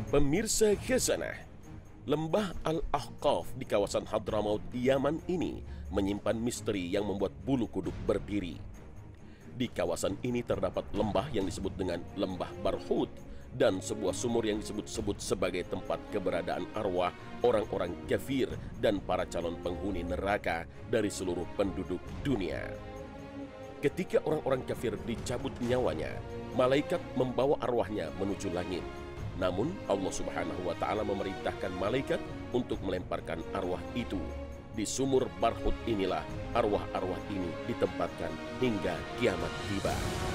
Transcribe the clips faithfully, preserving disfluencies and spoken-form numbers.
Pemirsa Khazanah, Lembah Al-Ahqaf di kawasan Hadramaut, Yaman ini menyimpan misteri yang membuat bulu kuduk berdiri. Di kawasan ini terdapat lembah yang disebut dengan Lembah Barhut dan sebuah sumur yang disebut-sebut sebagai tempat keberadaan arwah orang-orang kafir dan para calon penghuni neraka dari seluruh penduduk dunia. Ketika orang-orang kafir dicabut nyawanya, malaikat membawa arwahnya menuju langit. Namun Allah Subhanahu wa Ta'ala memerintahkan malaikat untuk melemparkan arwah itu. Di sumur Barhut inilah arwah-arwah ini ditempatkan hingga kiamat tiba.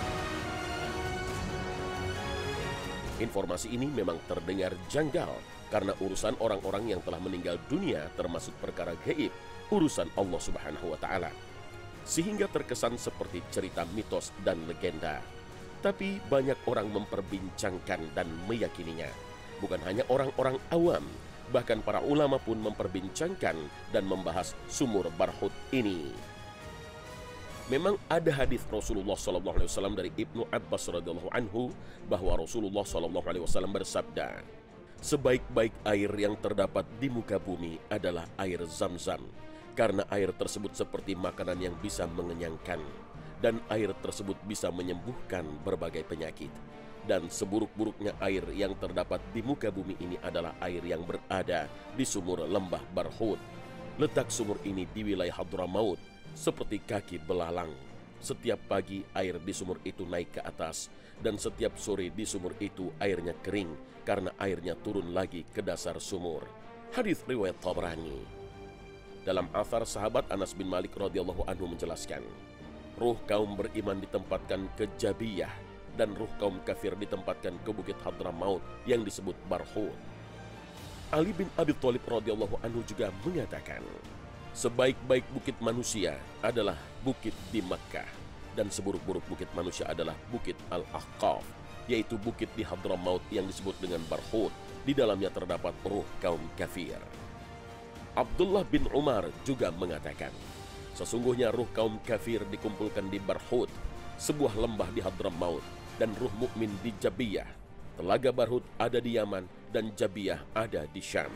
Informasi ini memang terdengar janggal karena urusan orang-orang yang telah meninggal dunia termasuk perkara gaib, urusan Allah Subhanahu wa Ta'ala. Sehingga terkesan seperti cerita mitos dan legenda. Tapi banyak orang memperbincangkan dan meyakininya. Bukan hanya orang-orang awam, bahkan para ulama pun memperbincangkan dan membahas sumur Barhut ini. Memang ada hadis Rasulullah shallallahu alaihi wasallam dari Ibnu Abbas radhiyallahu anhu bahwa Rasulullah shallallahu alaihi wasallam bersabda, sebaik-baik air yang terdapat di muka bumi adalah air Zam-Zam, karena air tersebut seperti makanan yang bisa mengenyangkan. Dan air tersebut bisa menyembuhkan berbagai penyakit. Dan seburuk-buruknya air yang terdapat di muka bumi ini adalah air yang berada di sumur Lembah Barhut. Letak sumur ini di wilayah Hadramaut, seperti kaki belalang. Setiap pagi air di sumur itu naik ke atas, dan setiap sore di sumur itu airnya kering, karena airnya turun lagi ke dasar sumur. Hadis riwayat Tabrani. Dalam athar sahabat Anas bin Malik radhiyallahu anhu menjelaskan, ruh kaum beriman ditempatkan ke Jabiyah dan ruh kaum kafir ditempatkan ke Bukit Hadramaut yang disebut Barhut. Ali bin Abi Thalib radhiyallahu anhu juga mengatakan, sebaik-baik bukit manusia adalah bukit di Makkah dan seburuk-buruk bukit manusia adalah Bukit Al-Ahqaf, yaitu bukit di Hadramaut yang disebut dengan Barhut. Di dalamnya terdapat ruh kaum kafir. Abdullah bin Umar juga mengatakan, sesungguhnya ruh kaum kafir dikumpulkan di Barhut, sebuah lembah di Hadramaut, dan ruh mukmin di Jabiyah. Telaga Barhut ada di Yaman dan Jabiyah ada di Syam.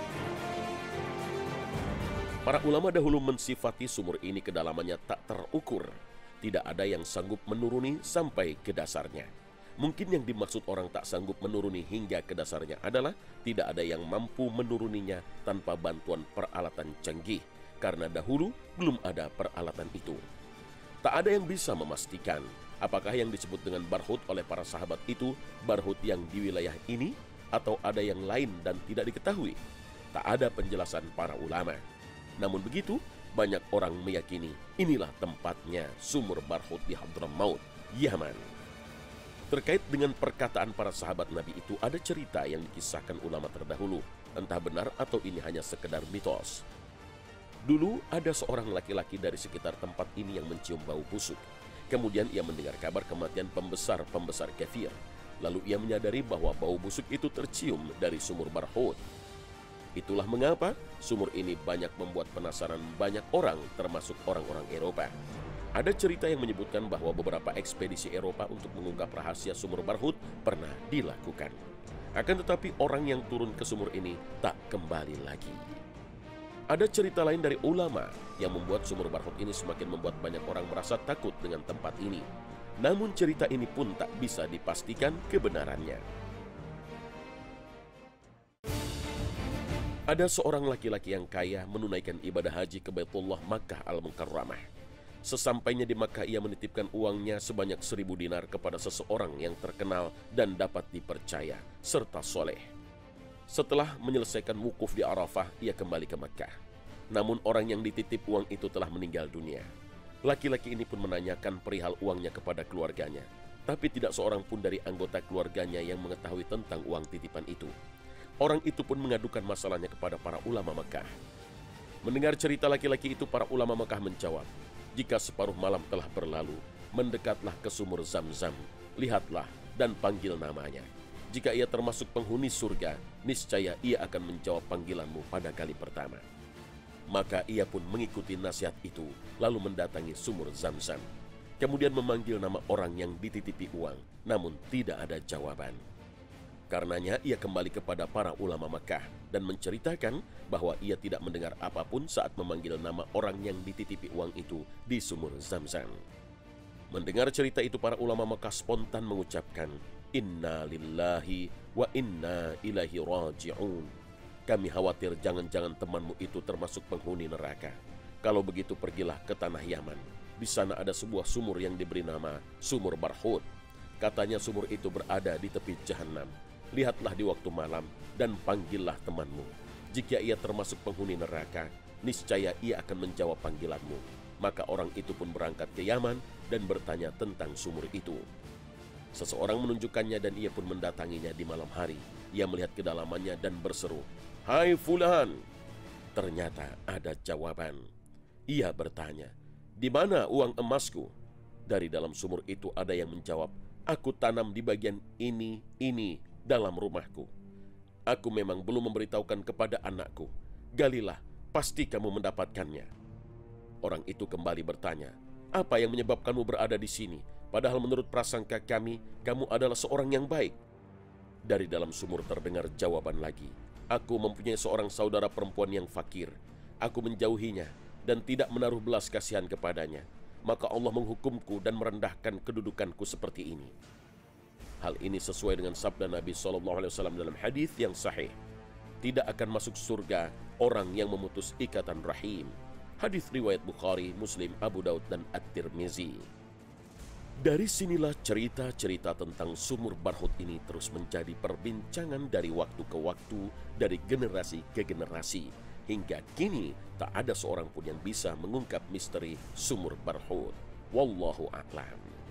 Para ulama dahulu mensifati sumur ini kedalamannya tak terukur. Tidak ada yang sanggup menuruni sampai ke dasarnya. Mungkin yang dimaksud orang tak sanggup menuruni hingga ke dasarnya adalah tidak ada yang mampu menuruninya tanpa bantuan peralatan canggih. Karena dahulu belum ada peralatan itu. Tak ada yang bisa memastikan apakah yang disebut dengan Barhut oleh para sahabat itu Barhut yang di wilayah ini atau ada yang lain dan tidak diketahui. Tak ada penjelasan para ulama. Namun begitu, banyak orang meyakini inilah tempatnya sumur Barhut di Hadramaut, Yaman. Terkait dengan perkataan para sahabat Nabi itu ada cerita yang dikisahkan ulama terdahulu. Entah benar atau ini hanya sekedar mitos. Dulu ada seorang laki-laki dari sekitar tempat ini yang mencium bau busuk. Kemudian ia mendengar kabar kematian pembesar-pembesar kafir. Lalu ia menyadari bahwa bau busuk itu tercium dari sumur Barhut. Itulah mengapa sumur ini banyak membuat penasaran banyak orang, termasuk orang-orang Eropa. Ada cerita yang menyebutkan bahwa beberapa ekspedisi Eropa untuk mengungkap rahasia sumur Barhut pernah dilakukan. Akan tetapi orang yang turun ke sumur ini tak kembali lagi. Ada cerita lain dari ulama yang membuat sumur Barhut ini semakin membuat banyak orang merasa takut dengan tempat ini. Namun cerita ini pun tak bisa dipastikan kebenarannya. Ada seorang laki-laki yang kaya menunaikan ibadah haji ke Baitullah Makkah Al-Mukarramah. Sesampainya di Makkah ia menitipkan uangnya sebanyak seribu dinar kepada seseorang yang terkenal dan dapat dipercaya serta soleh. Setelah menyelesaikan wukuf di Arafah, ia kembali ke Makkah. Namun orang yang dititip uang itu telah meninggal dunia. Laki-laki ini pun menanyakan perihal uangnya kepada keluarganya. Tapi tidak seorang pun dari anggota keluarganya yang mengetahui tentang uang titipan itu. Orang itu pun mengadukan masalahnya kepada para ulama Makkah. Mendengar cerita laki-laki itu, para ulama Makkah menjawab, jika separuh malam telah berlalu, mendekatlah ke sumur Zam-Zam, lihatlah dan panggil namanya. Jika ia termasuk penghuni surga, niscaya ia akan menjawab panggilanmu pada kali pertama. Maka ia pun mengikuti nasihat itu, lalu mendatangi sumur Zam-Zam. Kemudian memanggil nama orang yang dititipi uang, namun tidak ada jawaban. Karenanya ia kembali kepada para ulama Makkah dan menceritakan bahwa ia tidak mendengar apapun saat memanggil nama orang yang dititipi uang itu di sumur Zam-Zam. Mendengar cerita itu, para ulama Makkah spontan mengucapkan, "Inna lillahi wa inna ilaihi raji'un." Kami khawatir jangan-jangan temanmu itu termasuk penghuni neraka. Kalau begitu pergilah ke tanah Yaman. Di sana ada sebuah sumur yang diberi nama Sumur Barhut. Katanya sumur itu berada di tepi Jahanam. Lihatlah di waktu malam dan panggillah temanmu. Jika ia termasuk penghuni neraka, niscaya ia akan menjawab panggilanmu. Maka orang itu pun berangkat ke Yaman dan bertanya tentang sumur itu. Seseorang menunjukkannya dan ia pun mendatanginya di malam hari. Ia melihat kedalamannya dan berseru, "Hai Fulan!" Ternyata ada jawaban. Ia bertanya, "Di mana uang emasku?" Dari dalam sumur itu ada yang menjawab, "Aku tanam di bagian ini, ini dalam rumahku. Aku memang belum memberitahukan kepada anakku. Galilah, pasti kamu mendapatkannya." Orang itu kembali bertanya, "Apa yang menyebabkanmu berada di sini? Padahal menurut prasangka kami, kamu adalah seorang yang baik." Dari dalam sumur terdengar jawaban lagi, "Aku mempunyai seorang saudara perempuan yang fakir. Aku menjauhinya dan tidak menaruh belas kasihan kepadanya. Maka Allah menghukumku dan merendahkan kedudukanku seperti ini." Hal ini sesuai dengan sabda Nabi shallallahu alaihi wasallam dalam hadis yang sahih, "Tidak akan masuk surga orang yang memutus ikatan rahim." Hadis riwayat Bukhari, Muslim, Abu Daud, dan At-Tirmizi. Dari sinilah cerita-cerita tentang sumur Barhut ini terus menjadi perbincangan dari waktu ke waktu, dari generasi ke generasi. Hingga kini tak ada seorang pun yang bisa mengungkap misteri sumur Barhut. Wallahu a'lam.